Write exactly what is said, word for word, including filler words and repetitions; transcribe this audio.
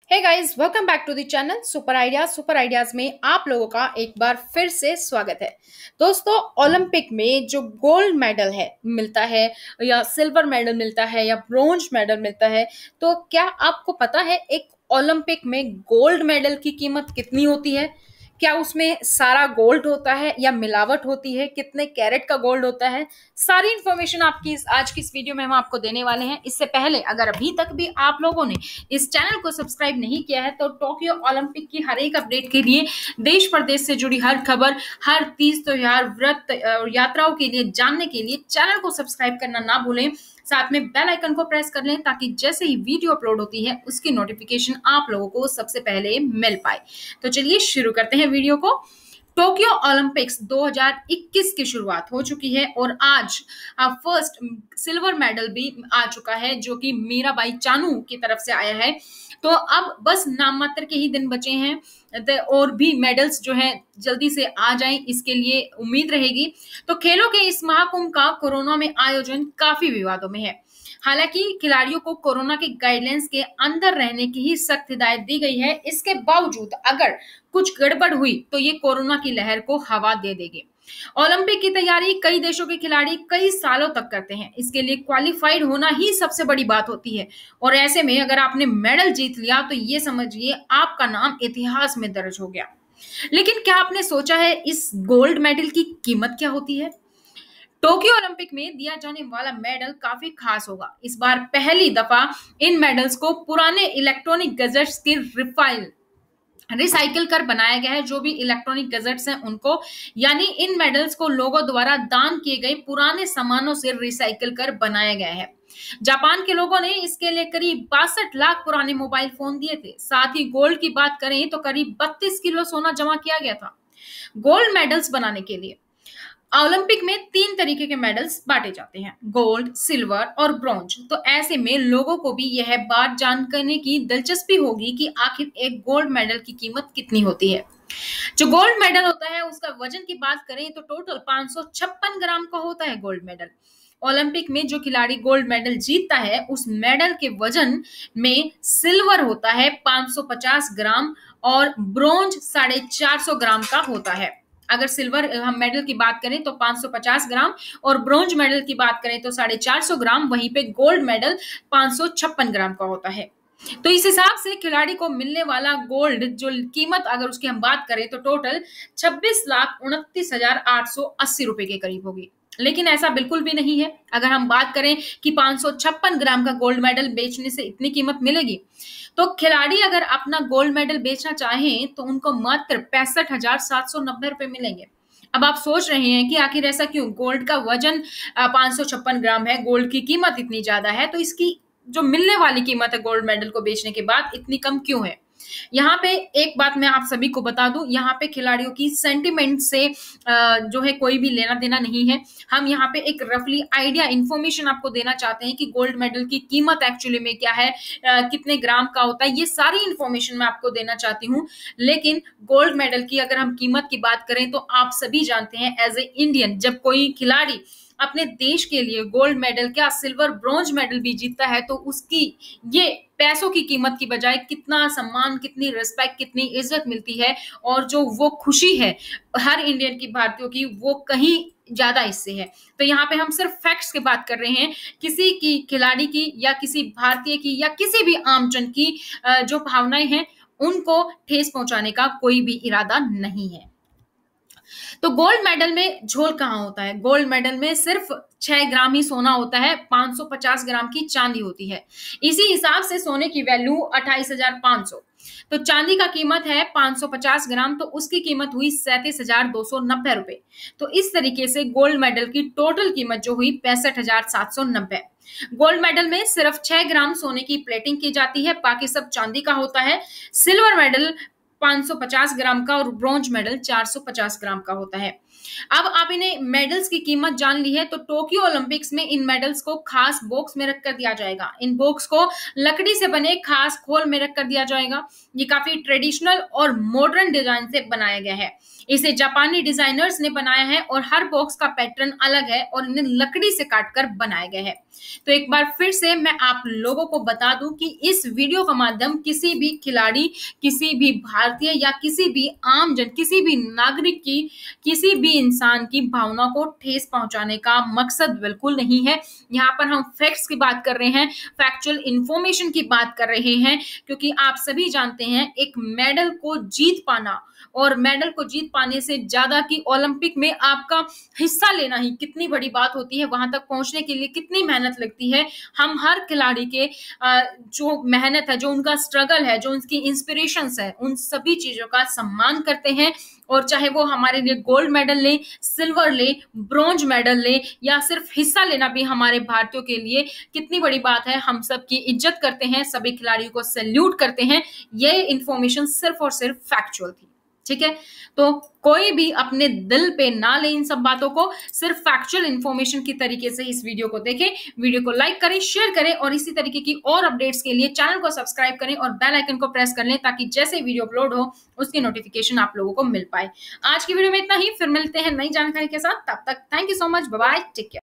Hey guys, welcome back to the channel super ideas. Super ideas में आप लोगों का एक बार फिर से स्वागत है। दोस्तों, ओलंपिक में जो गोल्ड मेडल है मिलता है या सिल्वर मेडल मिलता है या ब्रोंज मेडल मिलता है, तो क्या आपको पता है एक ओलंपिक में गोल्ड मेडल की कीमत कितनी होती है? क्या उसमें सारा गोल्ड होता है या मिलावट होती है? कितने कैरेट का गोल्ड होता है? सारी इंफॉर्मेशन आपकी इस, आज की इस वीडियो में हम आपको देने वाले हैं। इससे पहले अगर अभी तक भी आप लोगों ने इस चैनल को सब्सक्राइब नहीं किया है तो टोक्यो ओलंपिक की हर एक अपडेट के लिए, देश प्रदेश से जुड़ी हर खबर, हर तीज त्योहार, व्रत और यात्राओं के लिए जानने के लिए चैनल को सब्सक्राइब करना ना भूलें। साथ में बेल आइकन को प्रेस कर लें ताकि जैसे ही वीडियो अपलोड होती है उसकी नोटिफिकेशन आप लोगों को सबसे पहले मिल पाए। तो चलिए शुरू करते हैं वीडियो को। टोक्यो ओलंपिक्स दो हज़ार इक्कीस की शुरुआत हो चुकी है और आज फर्स्ट सिल्वर मेडल भी आ चुका है जो कि मीराबाई चानू की तरफ से आया है। तो अब बस नाम मात्र के ही दिन बचे हैं और भी मेडल्स जो हैं जल्दी से आ जाएं, इसके लिए उम्मीद रहेगी। तो खेलों के इस महाकुंभ का कोरोना में आयोजन काफी विवादों में है। हालांकि खिलाड़ियों को कोरोना के गाइडलाइंस के अंदर रहने की ही सख्त हिदायत दी गई है। इसके बावजूद अगर कुछ गड़बड़ हुई तो ये कोरोना की लहर को हवा दे देगी। ओलंपिक की तैयारी कई देशों के खिलाड़ी कई सालों तक करते हैं। इसके लिए क्वालिफाइड होना ही सबसे बड़ी बात होती है और ऐसे में अगर आपने मेडल जीत लिया तो ये समझिए आपका नाम इतिहास में दर्ज हो गया। लेकिन क्या आपने सोचा है इस गोल्ड मेडल की कीमत क्या होती है? टोक्यो ओलंपिक में दिया जाने वाला मेडल काफी खास होगा। इस बार पहली दफा इन मेडल्स को पुराने इलेक्ट्रॉनिक गैजेट्स के रिफाइल रिसाइकिल कर बनाया गया है। जो भी इलेक्ट्रॉनिक गैजेट्स हैं उनको, यानी इन मेडल्स को लोगों द्वारा दान किए गए पुराने सामानों से रिसाइकिल कर बनाया गया है। जापान के लोगों ने इसके लिए करीब बासठ लाख पुराने मोबाइल फोन दिए थे। साथ ही गोल्ड की बात करें तो करीब बत्तीस किलो सोना जमा किया गया था। गोल्ड मेडल्स बनाने के लिए ओलंपिक में तीन तरीके के मेडल्स बांटे जाते हैं, गोल्ड, सिल्वर और ब्रॉन्ज। तो ऐसे में लोगों को भी यह बात जानने की दिलचस्पी होगी कि आखिर एक गोल्ड मेडल की कीमत कितनी होती है। जो गोल्ड मेडल होता है उसका वजन की बात करें तो टोटल पाँच सौ छप्पन ग्राम का होता है गोल्ड मेडल। ओलंपिक में जो खिलाड़ी गोल्ड मेडल जीतता है उस मेडल के वजन में सिल्वर होता है पाँच सौ पचास ग्राम और ब्रॉन्ज साढ़े चार सौ ग्राम का होता है। अगर सिल्वर हम मेडल की बात करें तो पाँच सौ पचास ग्राम और ब्रोंज मेडल की बात करें तो साढ़े चार सौ ग्राम, वहीं पे गोल्ड मेडल पाँच सौ छप्पन ग्राम का होता है। तो इस हिसाब से खिलाड़ी को मिलने वाला गोल्ड जो कीमत अगर उसकी हम बात करें तो टोटल छब्बीस लाख उनतीस हजार आठ सौ अस्सी रुपए के करीब होगी। लेकिन ऐसा बिल्कुल भी नहीं है। अगर हम बात करें कि पाँच सौ छप्पन ग्राम का गोल्ड मेडल बेचने से इतनी कीमत मिलेगी, तो खिलाड़ी अगर अपना गोल्ड मेडल बेचना चाहें तो उनको मात्र पैंसठ हजार सात सौ नब्बे रुपए मिलेंगे। अब आप सोच रहे हैं कि आखिर ऐसा क्यों? गोल्ड का वजन पाँच सौ छप्पन ग्राम है, गोल्ड की कीमत इतनी ज्यादा है, तो इसकी जो मिलने वाली कीमत है गोल्ड मेडल को बेचने के बाद इतनी कम क्यों है? यहाँ पे एक बात मैं आप सभी को बता दूं, यहाँ पे खिलाड़ियों की सेंटिमेंट से जो है कोई भी लेना देना नहीं है। हम यहाँ पे एक रफली आइडिया इंफॉर्मेशन आपको देना चाहते हैं कि गोल्ड मेडल की कीमत एक्चुअली में क्या है, कितने ग्राम का होता है, ये सारी इंफॉर्मेशन मैं आपको देना चाहती हूँ। लेकिन गोल्ड मेडल की अगर हम कीमत की बात करें तो आप सभी जानते हैं एज ए इंडियन जब कोई खिलाड़ी अपने देश के लिए गोल्ड मेडल क्या सिल्वर ब्रॉन्ज मेडल भी जीतता है तो उसकी ये पैसों की कीमत की बजाय कितना सम्मान, कितनी रिस्पेक्ट, कितनी इज्जत मिलती है और जो वो खुशी है हर इंडियन की, भारतीयों की, वो कहीं ज्यादा इससे है। तो यहाँ पे हम सिर्फ फैक्ट्स की बात कर रहे हैं, किसी की खिलाड़ी की या किसी भारतीय की या किसी भी आमजन की जो भावनाएं हैं उनको ठेस पहुंचाने का कोई भी इरादा नहीं है। तो गोल्ड मेडल में झोल कहाँ होता है? गोल्ड मेडल में सिर्फ छह ग्राम ही सोना होता है, पाँच सौ पचास ग्राम की चांदी होती है। इसी हिसाब से सोने की वैल्यू अट्ठाईस हजार पाँच सौ, तो चांदी का कीमत है पाँच सौ पचास ग्राम, तो उसकी कीमत हुई सैंतीस हजार दो सौ नब्बे रुपए। तो इस तरीके से गोल्ड मेडल की टोटल कीमत जो हुई पैंसठ हजार सात सौ नब्बे। गोल्ड मेडल में सिर्फ छह ग्राम सोने की प्लेटिंग की जाती है, बाकी सब चांदी का होता है। सिल्वर मेडल पाँच सौ पचास ग्राम का और ब्रॉन्ज मेडल चार सौ पचास ग्राम का होता है। अब आप इन्हें मेडल्स की कीमत जान ली है, तो टोक्यो ओलंपिक्स में इन मेडल्स को खास बॉक्स में रख कर दिया जाएगा। इन बॉक्स को लकड़ी से बने खास खोल में रख कर दिया जाएगा। ये काफी ट्रेडिशनल और मॉडर्न डिजाइन से बनाया गया है। इसे जापानी डिजाइनर्स ने बनाया है और हर बॉक्स का पैटर्न अलग है और इन्हें लकड़ी से काटकर बनाया गया है। तो एक बार फिर से मैं आप लोगों को बता दूं कि इस वीडियो का माध्यम किसी भी खिलाड़ी, किसी भी भारतीय या किसी भी आम जन, किसी भी नागरिक की, किसी भी इंसान की भावना को ठेस पहुंचाने का मकसद बिल्कुल नहीं है। यहाँ पर हम फैक्ट्स की बात कर रहे हैं, फैक्चुअल इंफॉर्मेशन की बात कर रहे हैं, क्योंकि आप सभी जानते हैं एक मेडल को जीत पाना और मेडल को जीत पाने से ज्यादा कि ओलंपिक में आपका हिस्सा लेना ही कितनी बड़ी बात होती है, वहां तक पहुंचने के लिए कितनी मेहनत लगती है। हम हर खिलाड़ी के जो मेहनत है, जो उनका स्ट्रगल है, जो उनकी इंस्पिरेशंस है, उन सभी चीजों का सम्मान करते हैं। और चाहे वो हमारे लिए गोल्ड मेडल ले, सिल्वर ले, ब्रॉन्ज मेडल ले या सिर्फ हिस्सा लेना भी हमारे भारतीयों के लिए कितनी बड़ी बात है। हम सबकी इज्जत करते हैं, सभी खिलाड़ियों को सैल्यूट करते हैं। ये इंफॉर्मेशन सिर्फ और सिर्फ फैक्चुअल थी, ठीक है। तो कोई भी अपने दिल पे ना ले इन सब बातों को, सिर्फ फैक्चुअल इंफॉर्मेशन की तरीके से इस वीडियो को देखें। वीडियो को लाइक करें, शेयर करें और इसी तरीके की और अपडेट्स के लिए चैनल को सब्सक्राइब करें और बेल आइकन को प्रेस कर लें, ताकि जैसे वीडियो अपलोड हो उसकी नोटिफिकेशन आप लोगों को मिल पाए। आज की वीडियो में इतना ही, फिर मिलते हैं नई जानकारी के साथ। तब तक thank you so much, bye bye, take care.